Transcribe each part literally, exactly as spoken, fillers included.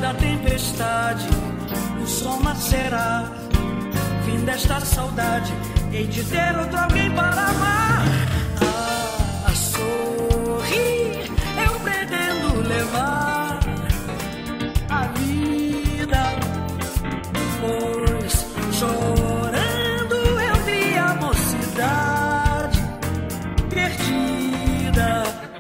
da tempestade, o sol nascerá. Fim desta saudade, hei de ter outro alguém para amar. Ah, a sorrir, eu pretendo levar a vida, pois chorando eu vi a mocidade perdida.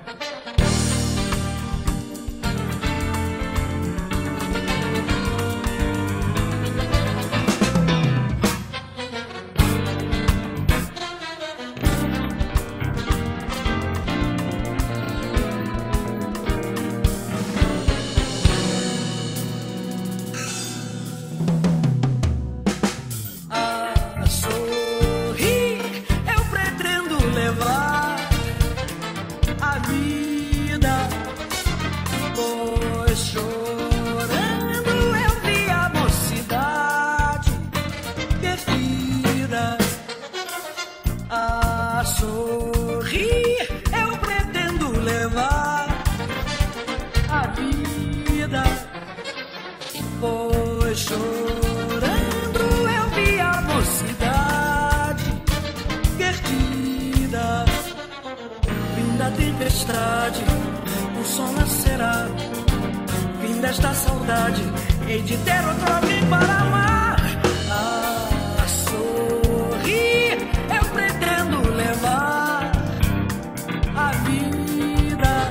O sol nascerá. Fim desta saudade, hei de ter outro alguém para amar. Ah, a sorrir, eu pretendo levar a vida,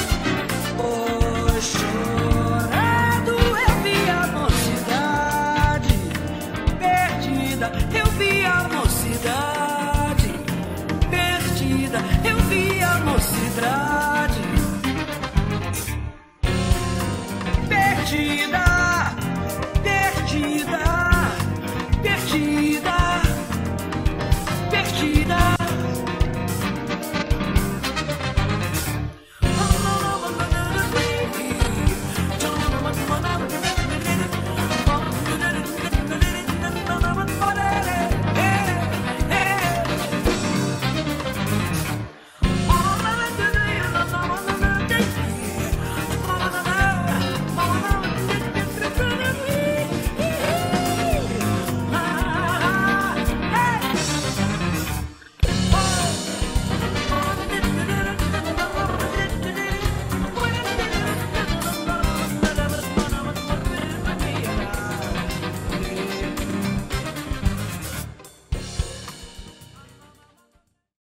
pois chorando eu vi a mocidade perdida. Eu vi a mocidade perdida. Eu vi a mocidade perdida, perdida.